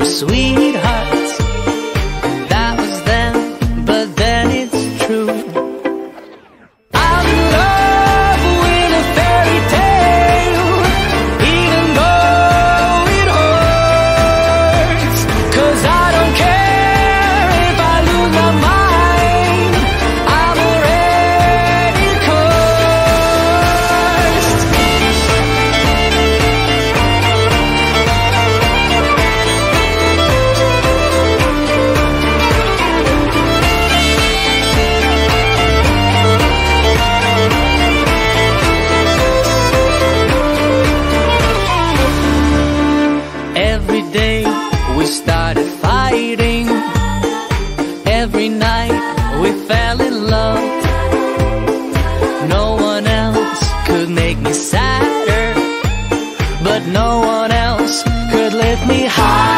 sweethearts. That was then, but then it's true. I'm in love with a fairy tale, even though it hurts. 'Cause I don't care if I lose my mind, I'm already cursed. Every day we started fighting, every night we fell in love. No one else could make me sadder, but no one else could lift me higher.